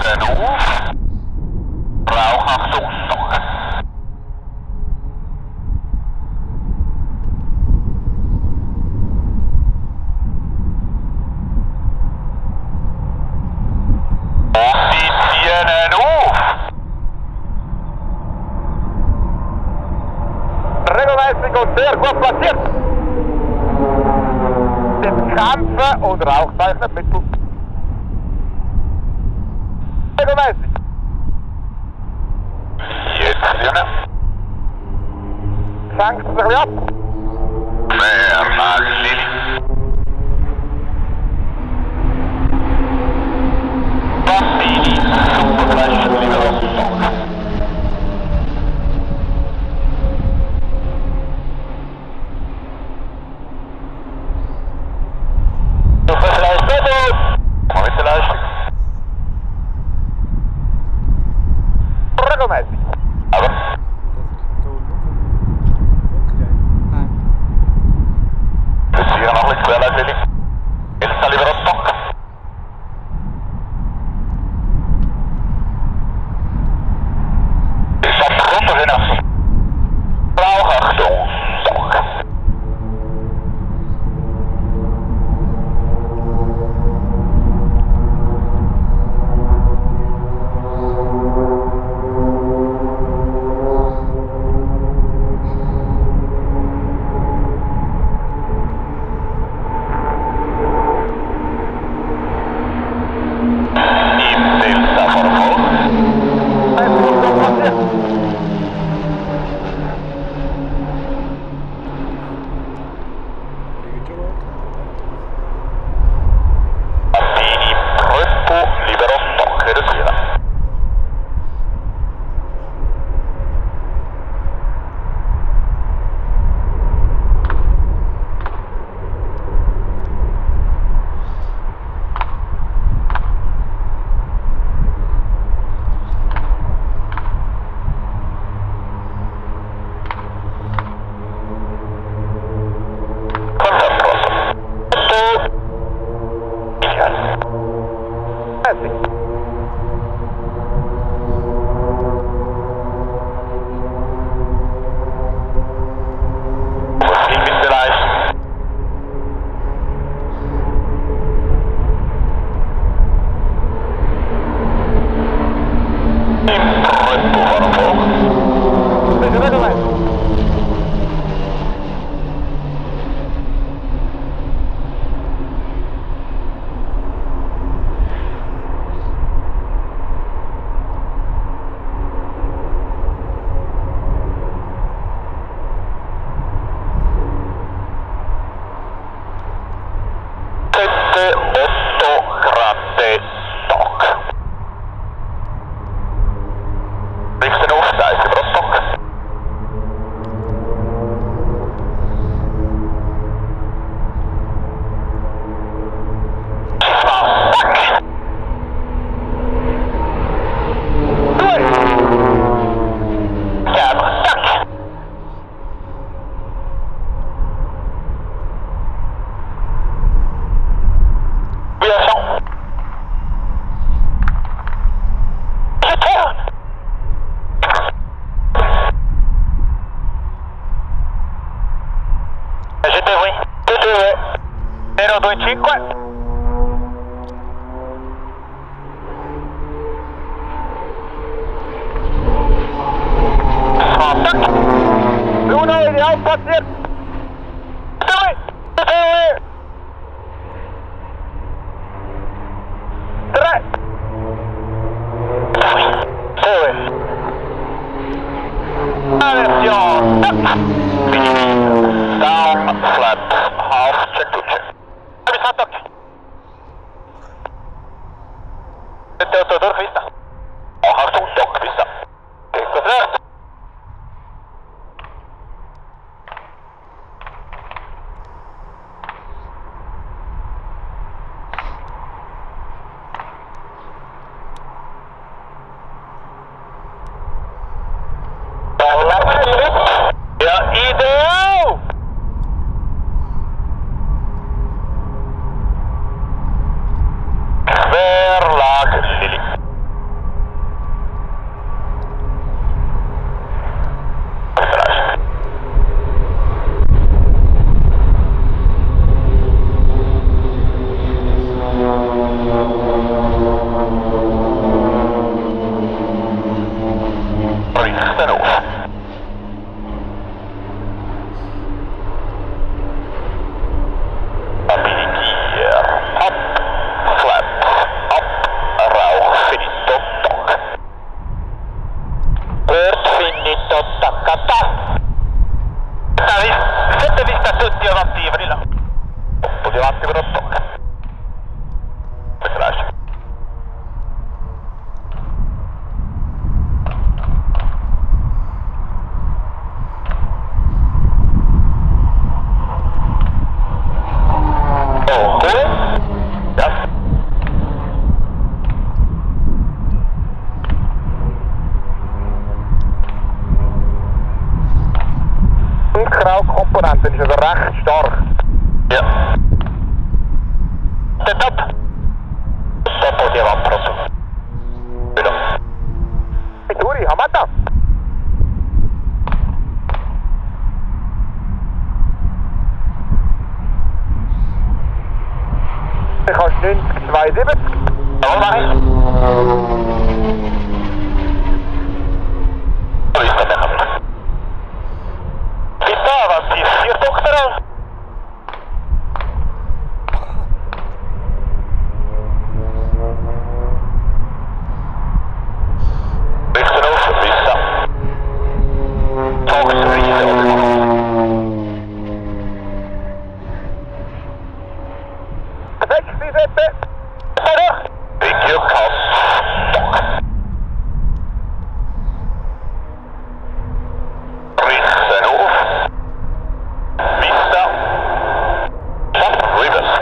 Sehr gut platziert. Den Kampf- und Rauchzeichen mit regelmäßig. Jetzt sehen. Sankt sich wieder ab. Sehr nagelig. Bambini, Superflash, Libero Stock. Komponenten ist also recht stark. Ja. Setup. Dopo ti avanti. Vedo. Turi, Hamata. Ich habe 90, 72. Oh nein. Wo ist der Mechanik? Bitte, was ist hier, Doktor? Richten auf, Vista. Fox, Riese. Perfekt, Sie Seppe. Video Cast. Stock. Richten auf. Vista. Stop, Rivers.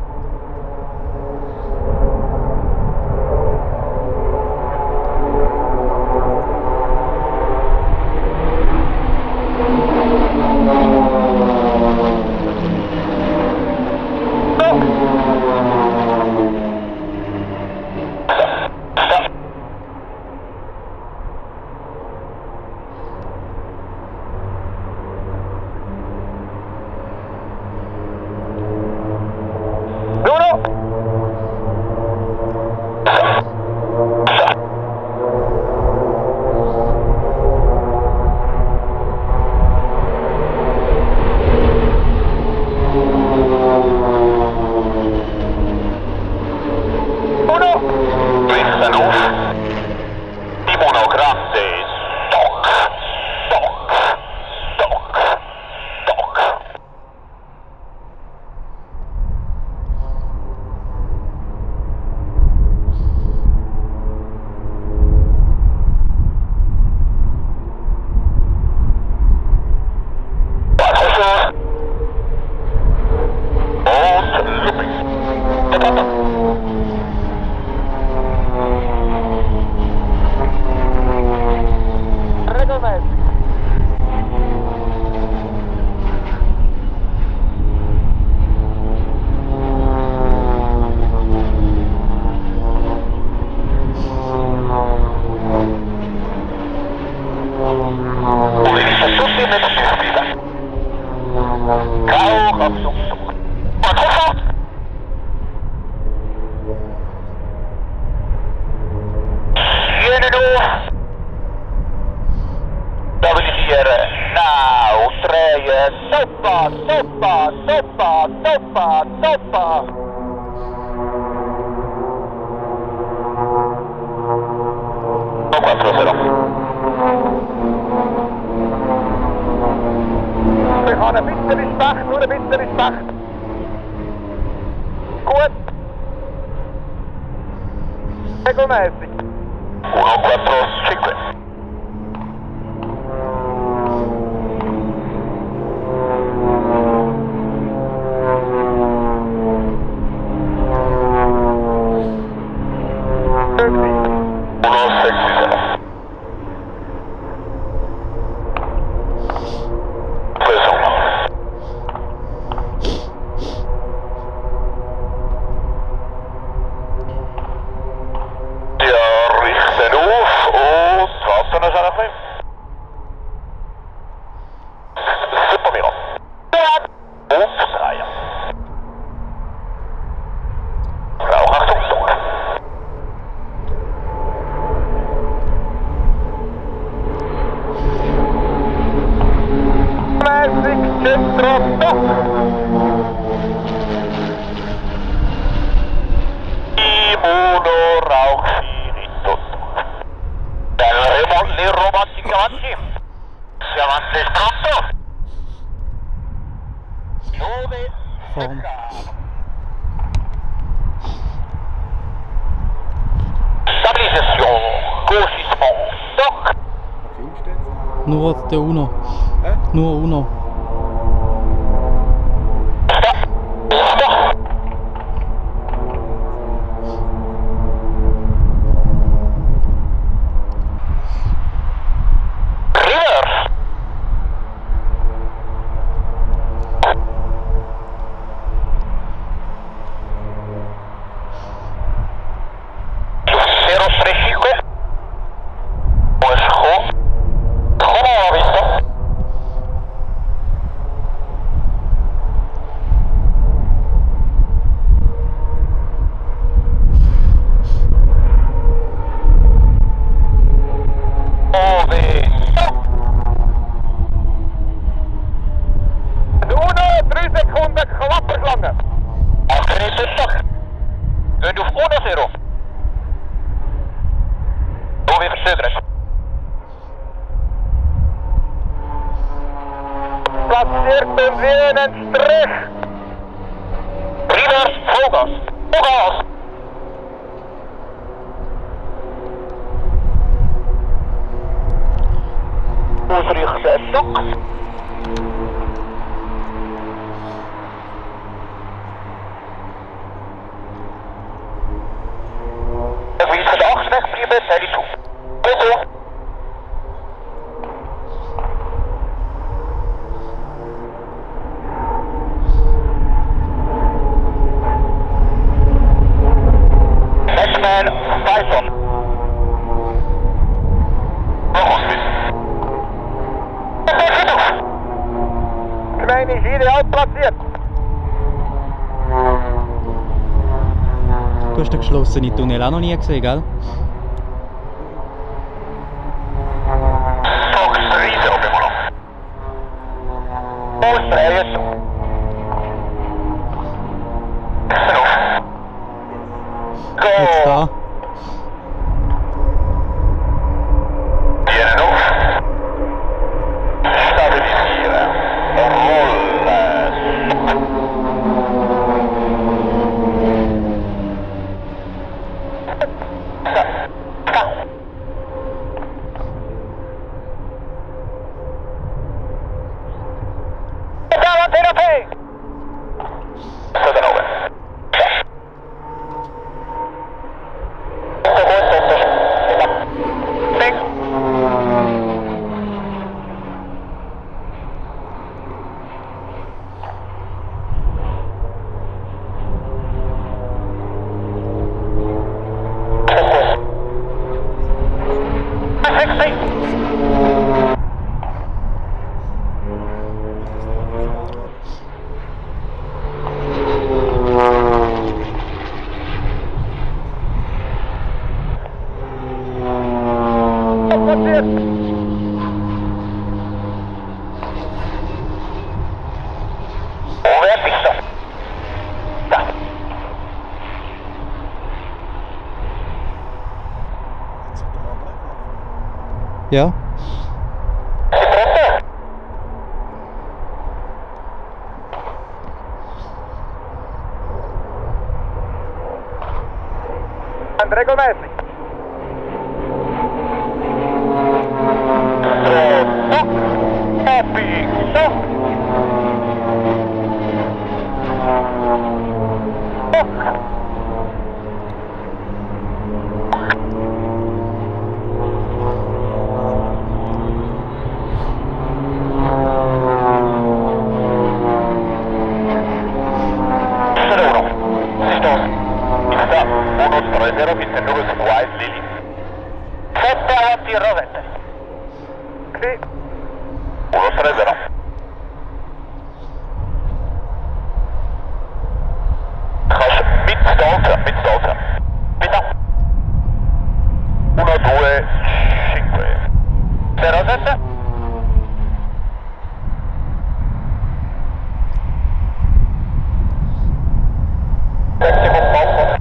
Richten auf. Timono Grande. Stock. Stock. Stock. Stock. Warte. Und Looping. Regelmäßig. Politische Schüsse mit Schiffsbilder. Rauch auf Zug. Und sofort! Jene stabiliseren. Nou, draaien. Toppa, toppa, toppa, toppa, toppa. Nog wat terug. Ich habe ein bisschen Respekt, nur ein bisschen Respekt. Gut. Regelmäßig. 145. Form. Stabilisation, gauchissement, stock. Nur der Uno. Nur Uno. weer verstuurderen. Platziert Benzin en Strich. Rieders, Vollgas. Vollgas. Terug, stok. Even iets gedacht, weg, je bent, ready toe. Goed hoor. X-Man, Python. Klein is ideaal platziert. Du hast den geschlossenen Tunnel auch noch nie gesehen, gell? Fox 3 zelf immer nog. Oostenrijers. Jetzt da. Hier en nog. Stabiliseren. Rollen. Platziert. Wer bist du? Da. Ja. Und regelmäßig. Happy. Sì. Uno sarebbero. Gas mit Stalter. Vita. 1, 2, 5. 0, 7. Maximum pausa.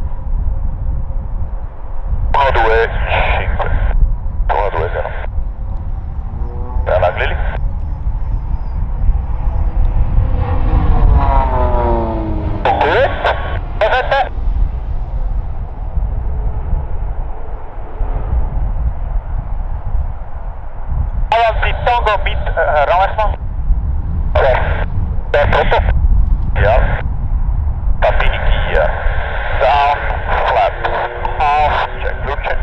1, 2, 5. 1, 2, 0. Avanti lì. Avanti Tango mit Rauersmann. Der Foto. Ja. Da bin ich hier. Down, flap, off, check, check.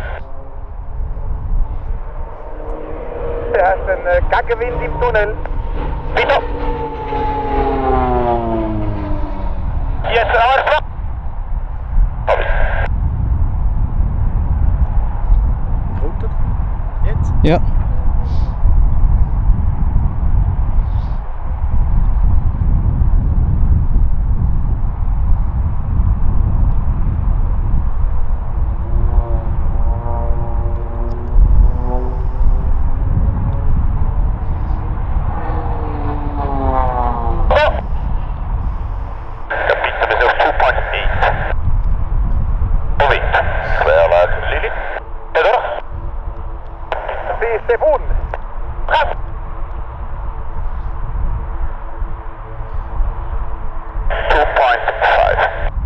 Du hast einen Gaggenwind im Tunnel. Bitte. Jetzt Rauersmann. Hab ich. Runter. Jetzt? Ja. Stefan. Kraft. 2.5.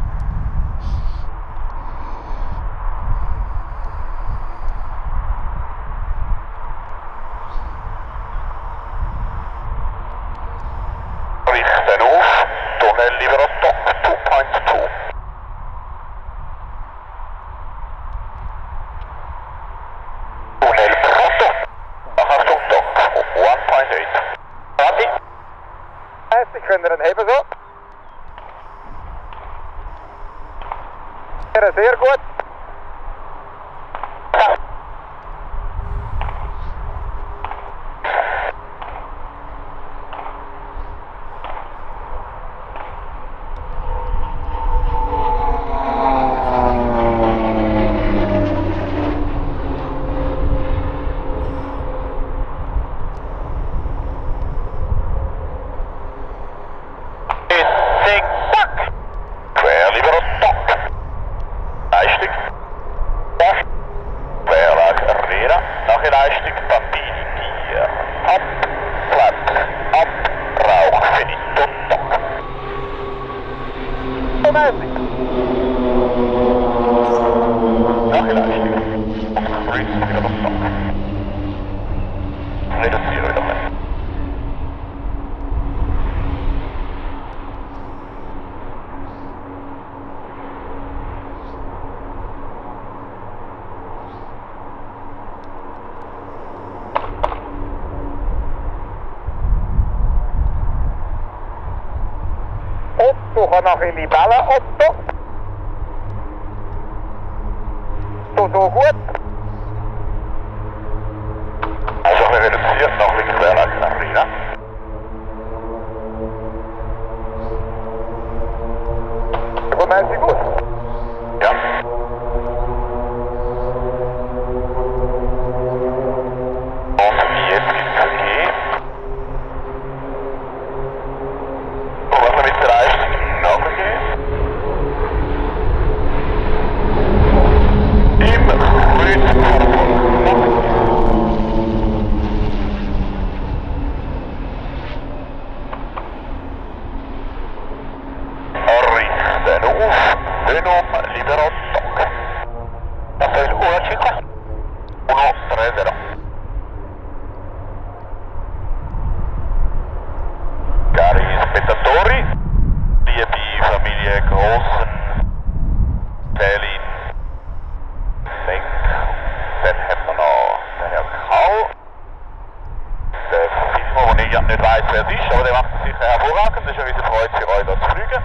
Richten auf, Tunnel libero top 2.2. Tunnel pronto, Achtung top 1.8. Rati. Ich könnte ihn heben so. Sehr gut. Quer libero top. Einstieg. Querlag Arena. Nach dem Einstieg Papini Pier. Ab, Flaps. Ab, Rauch, Finito, Dock. Nach dem Einstieg. Freeze, libero Dock. Reduziere wieder mehr. Otto kann noch in die Bälle, Otto. So gut. Also wir reduzieren noch mit Querlag Arena. Gut, meinst gut? Ja. Und jetzt gibt's G. Und was wir mit der Einstieg nachgehen? Im Kreuzkurve. Richten auf, Venom libero Dock. Das ist 1.5. 1.30. Cari spettatori, liebe Familie Großen, Berlin, Senk, dann haben wir noch den Herrn Kau. Der Filmer, wo ich ja nicht weiss, wer es ist, aber der macht es sicher hervorragend. Das ist ja unsere Freude für euch, da zu fliegen.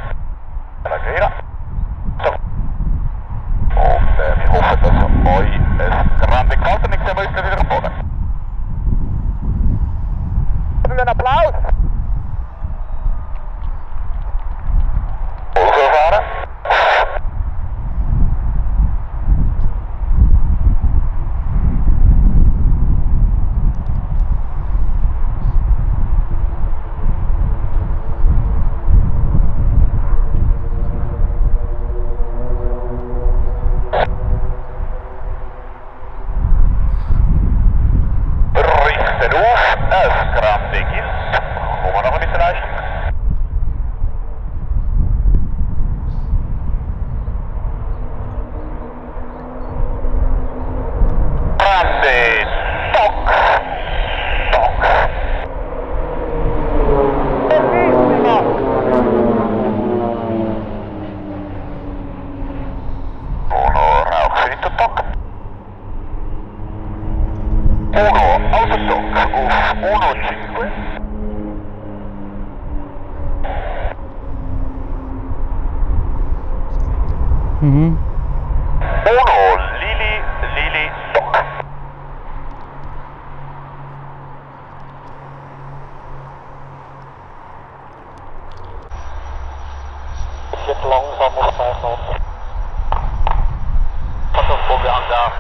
So. Und wir hoffen, dass euch es grande gefällt und ich sehe uns wieder am Boden. Einen Applaus. Fahren. Richten auf, es grande gilt. Kommen wir noch ein bisschen Einstieg. Grande Dock. Dock. Uno Rauch Finito Dock. Uno Autodock auf 1.5. Mhm. Uno Lili Dock. Bisschen langsam auf 5 Knoten. Hat das Vorgang da.